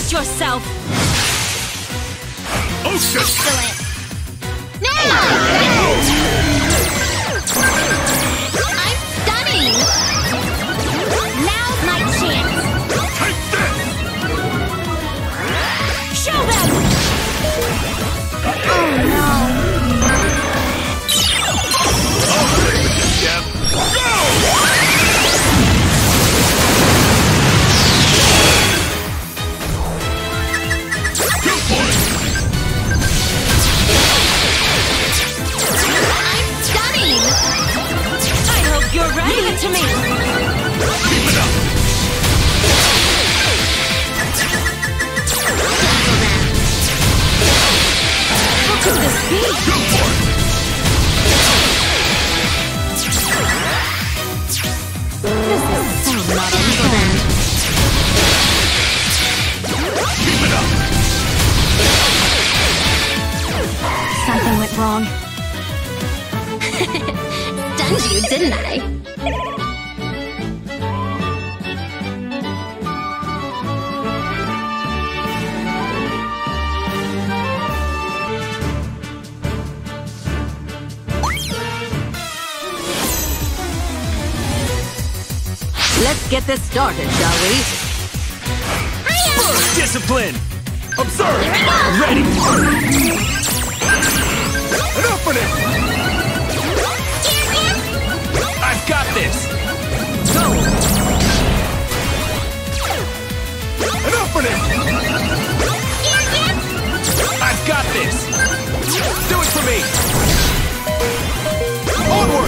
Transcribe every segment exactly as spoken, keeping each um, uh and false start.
Brace yourself! Ocean! Excellent! No! I'm stunning! Now's my chance! Take this! Show them! Oh no! I'll stay with you, Step. Go! Go for it! I'm stunning! I hope you're ready! Leave it to me! Keep it up! How could this be? Go for it! This is so not unfair. Keep it up! Something went wrong. Stunned you, didn't I? Let's get this started, shall we? First discipline! Observe! Here we go! Ready! An opening! I've got this! Go! An opening! I've got this! Do it for me! Onward!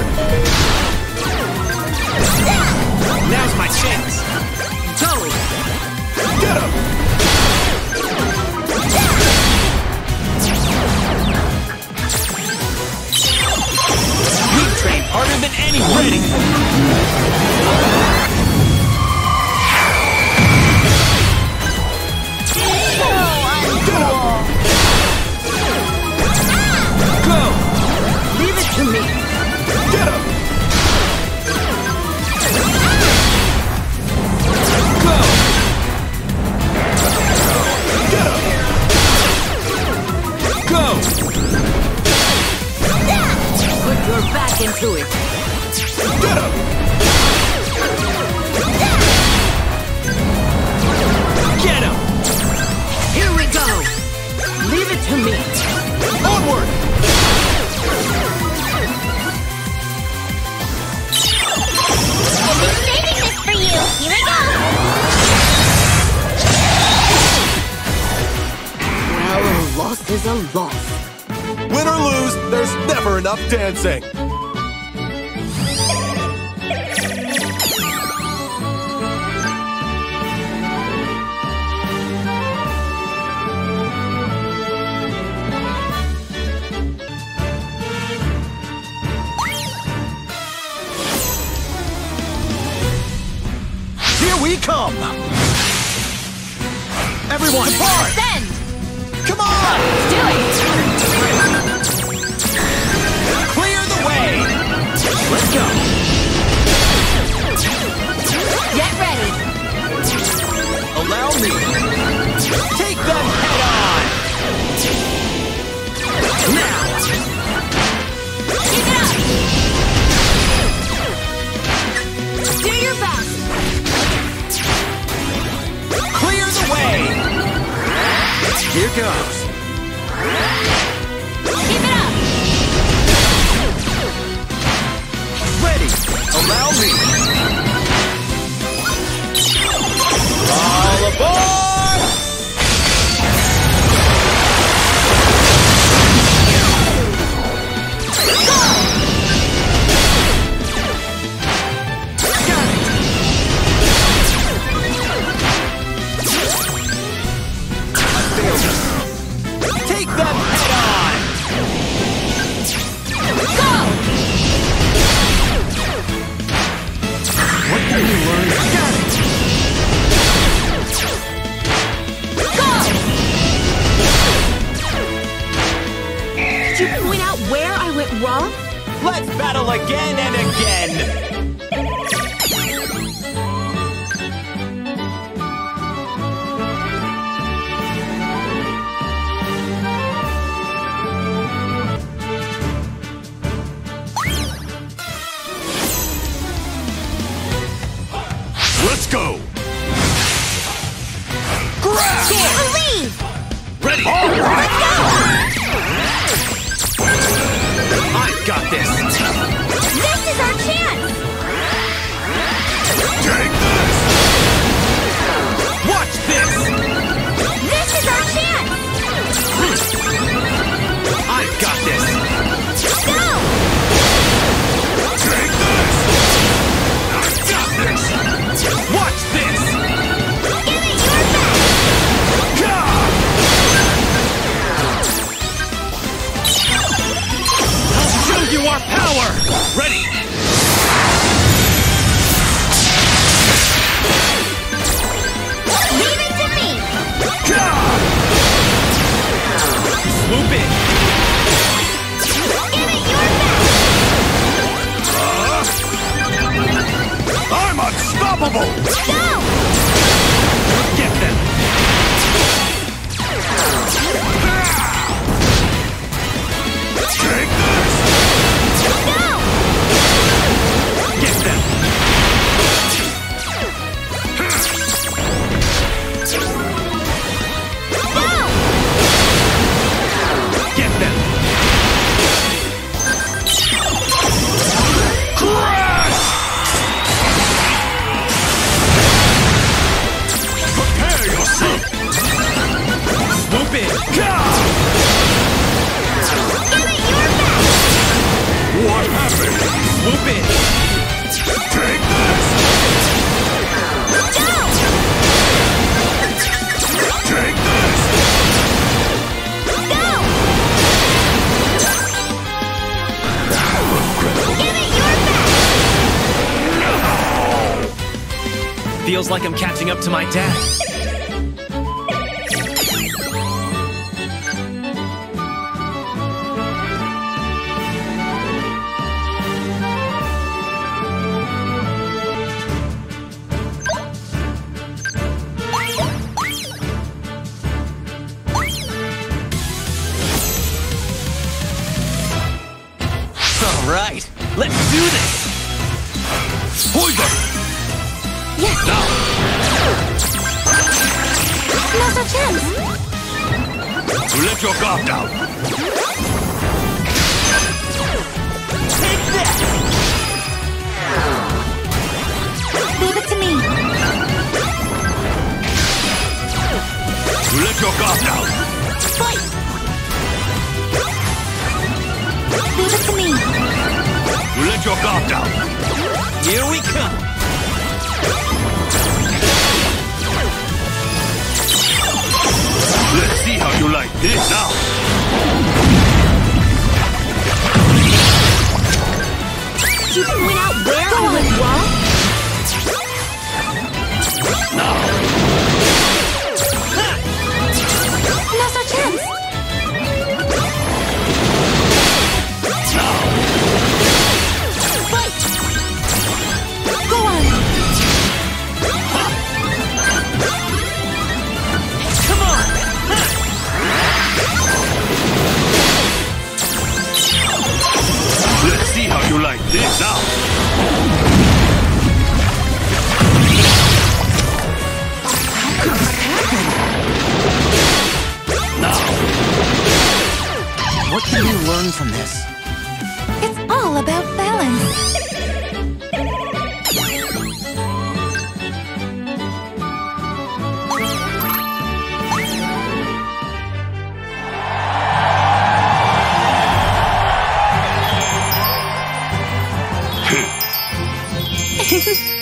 Now's my chance! Go! Get him! You train harder than anyone! Ready! Go! Leave it to me! Get him! Go! Get him! Go! Put your back into it! Get him! Get him! Here we go! Leave it to me! Onward! I've been saving this for you! Here we go! Well, a loss is a loss. Win or lose, there's never enough dancing. Here we come! Everyone, depart! Ascend! Come on! Do it! Clear the way! Let's go! Get ready! Allow me! Take them head on! Now! Keep it up! Do your best! Clear the way! Here goes! Keep it up! Ready! Allow me! All aboard! Take them head on! Go! What can you learn? Got it! Go! Did you point out where I went wrong? Let's battle again and again! is our chance! Take this! Watch this! This is our chance! I've got this! Go! Take this! I've got this! Watch this! Give it your best! Gah! I'll show you our power! Ready! Leave it to me! Gah! Swoop in! Give it your best! I'm unstoppable! Go! Get them! Take this! Go! Get them! Go! Get them! Crash! Prepare yourself! Swoop in! Gah! Give it your best! What happened? Swoop in! Take this! Go! Take this! Go! Give it your best! Feels like I'm catching up to my dad. All right, let's do this! Poison! Yes! Now! Now's our chance! You let your guard down! Take this! Leave it to me! You let your guard down! Fight! Leave it to me! You let your guard down! Here we come! Let's see how you like this now! Did you point out where I went wrong? Now! Now's our chance! Now! Fight! Go on! Come on! Let's see how you like this now! Now! What can you learn from this? It's all about balance! Hmm.